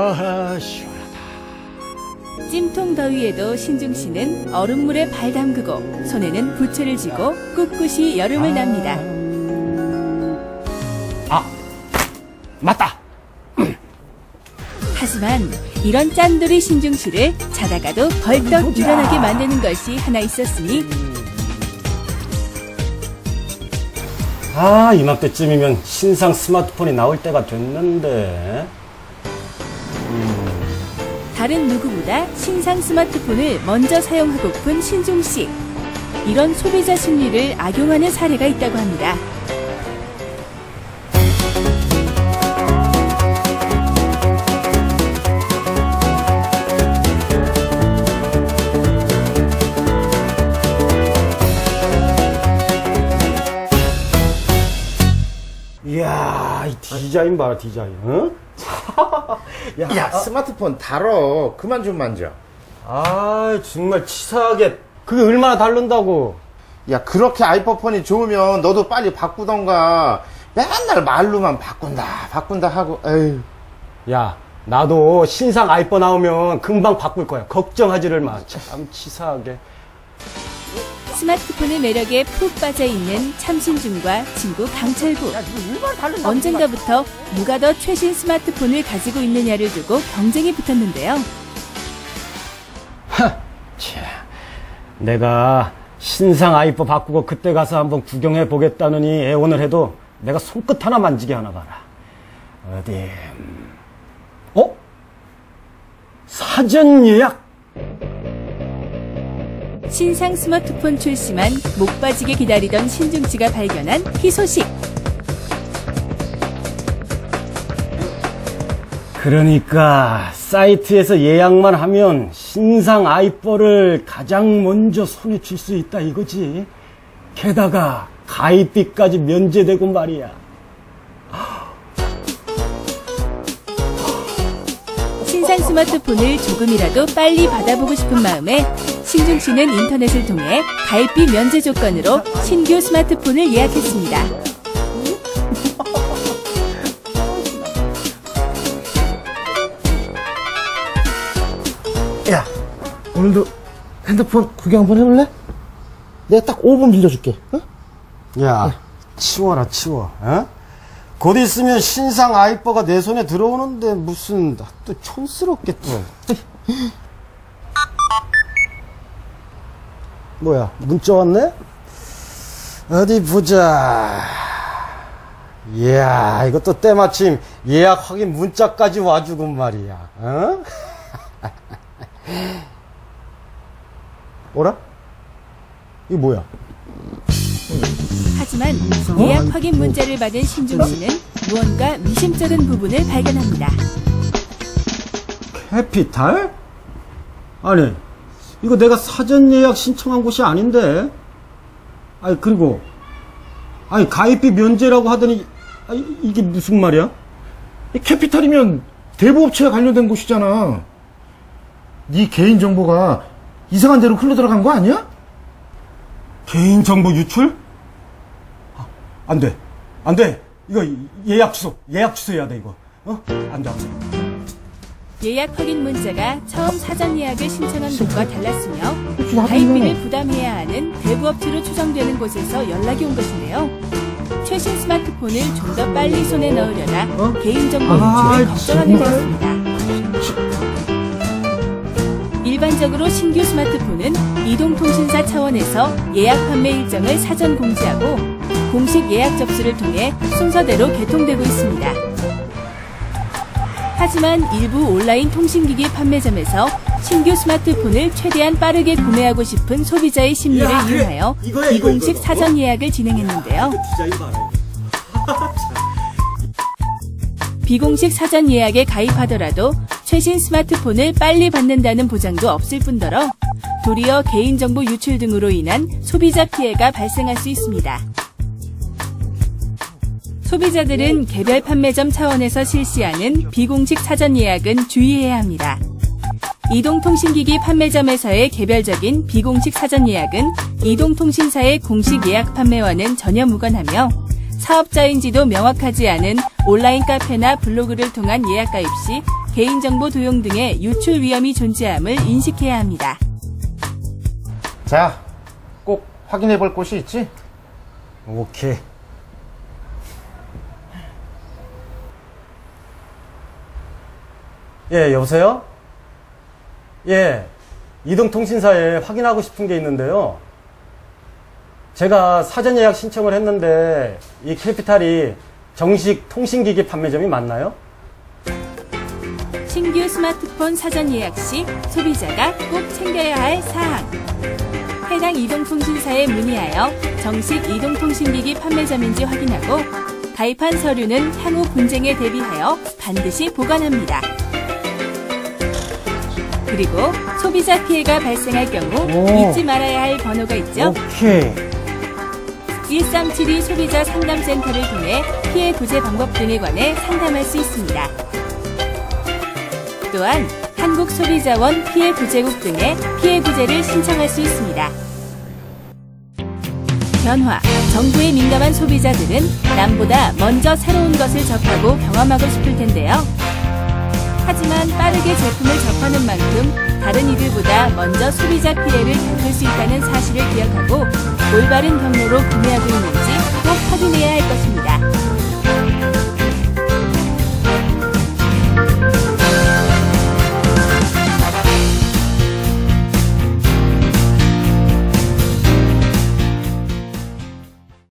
아하, 시원하다. 찜통 더위에도 신중 씨는 얼음물에 발 담그고 손에는 부채를 쥐고 꿋꿋이 여름을 납니다. 아, 맞다. 하지만 이런 짠돌이 신중 씨를 자다가도 벌떡 일어나게 만드는 것이 하나 있었으니 아, 이맘때쯤이면 신상 스마트폰이 나올 때가 됐는데. 다른 누구보다 신상 스마트폰을 먼저 사용하고픈 신중 씨. 이런 소비자 심리를 악용하는 사례가 있다고 합니다. 이야, 이 디자인 봐라, 디자인. 응? 야, 스마트폰 다뤄. 그만 좀 만져. 아, 정말 치사하게. 그게 얼마나 다른다고. 야, 그렇게 아이폰이 좋으면 너도 빨리 바꾸던가. 맨날 말로만 바꾼다 하고. 에휴. 야, 나도 신상 아이폰 나오면 금방 바꿀 거야. 걱정하지를 마. 참 치사하게. 스마트폰의 매력에 푹 빠져있는 참신중과 친구 강철구. 언젠가부터 누가 더 최신 스마트폰을 가지고 있느냐를 두고 경쟁이 붙었는데요. 내가 신상 아이폰 바꾸고 그때 가서 한번 구경해 보겠다느니 애원을 해도 내가 손끝 하나 만지게 하나 봐라. 어디? 어? 사전 예약? 신상 스마트폰 출시만 목 빠지게 기다리던 신중씨가 발견한 희소식. 그러니까 사이트에서 예약만 하면 신상 아이폰을 가장 먼저 손에 쥘 수 있다 이거지. 게다가 가입비까지 면제되고 말이야. 신상 스마트폰을 조금이라도 빨리 받아보고 싶은 마음에 신중 씨는 인터넷을 통해 가입비 면제 조건으로 신규 스마트폰을 예약했습니다. 야, 오늘도 핸드폰 구경 한번 해볼래? 내가 딱 5분 빌려줄게. 어? 야, 치워라 치워. 어? 곧 있으면 신상 아이폰가 내 손에 들어오는데 무슨 또 촌스럽게 또. 뭐야, 문자 왔네? 어디 보자. 이야, 이것도 때마침 예약 확인 문자까지 와주고 말이야. 어? 뭐라? 이거 뭐야? 하지만 예약 확인 문자를 받은 신중 씨는 무언가 미심쩍은 부분을 발견합니다. 캐피탈? 아니, 이거 내가 사전 예약 신청한 곳이 아닌데. 아니, 그리고 아니 가입비 면제라고 하더니 이게 무슨 말이야? 이 캐피탈이면 대부업체에 관련된 곳이잖아. 네 개인정보가 이상한 데로 흘러들어간 거 아니야? 개인정보 유출? 안 돼. 안 돼. 이거 예약 취소해야 돼, 이거. 어? 안 돼, 안 돼. 예약 확인 문자가 처음 사전 예약을 신청한 곳과 달랐으며 가입비를 부담해야 하는 대부업체로 추정되는 곳에서 연락이 온 것인데요. 최신 스마트폰을 좀 더 빨리 손에 넣으려다 개인정보 유출을 걱정하게 되었습니다. 일반적으로 신규 스마트폰은 이동통신사 차원에서 예약 판매 일정을 사전 공지하고 공식 예약 접수를 통해 순서대로 개통되고 있습니다. 하지만 일부 온라인 통신기기 판매점에서 신규 스마트폰을 최대한 빠르게 구매하고 싶은 소비자의 심리를 이용하여 비공식 사전 예약을 진행했는데요. 비공식 사전 예약에 가입하더라도 최신 스마트폰을 빨리 받는다는 보장도 없을 뿐더러 도리어 개인정보 유출 등으로 인한 소비자 피해가 발생할 수 있습니다. 소비자들은 개별 판매점 차원에서 실시하는 비공식 사전 예약은 주의해야 합니다. 이동통신기기 판매점에서의 개별적인 비공식 사전 예약은 이동통신사의 공식 예약 판매와는 전혀 무관하며 사업자인지도 명확하지 않은 온라인 카페나 블로그를 통한 예약 가입 시 개인정보 도용 등의 유출 위험이 존재함을 인식해야 합니다. 자, 꼭 확인해 볼 곳이 있지? 오케이. 예, 여보세요? 예, 이동통신사에 확인하고 싶은 게 있는데요. 제가 사전 예약 신청을 했는데 이 캐피탈이 정식 통신기기 판매점이 맞나요? 신규 스마트폰 사전 예약 시 소비자가 꼭 챙겨야 할 사항. 해당 이동통신사에 문의하여 정식 이동통신기기 판매점인지 확인하고 가입한 서류는 향후 분쟁에 대비하여 반드시 보관합니다. 그리고 소비자 피해가 발생할 경우 잊지 말아야 할 번호가 있죠. 오케이. 1372 소비자 상담센터를 통해 피해 구제 방법 등에 관해 상담할 수 있습니다. 또한 한국소비자원 피해구제국 등의 피해구제를 신청할 수 있습니다. 변화, 정보에 민감한 소비자들은 남보다 먼저 새로운 것을 접하고 경험하고 싶을 텐데요. 하지만 빠르게 제품을 접하는 만큼 다른 이들보다 먼저 소비자 피해를 겪을 수 있다는 사실을 기억하고 올바른 경로로 구매하고 있는지 꼭 확인해야 할 것입니다.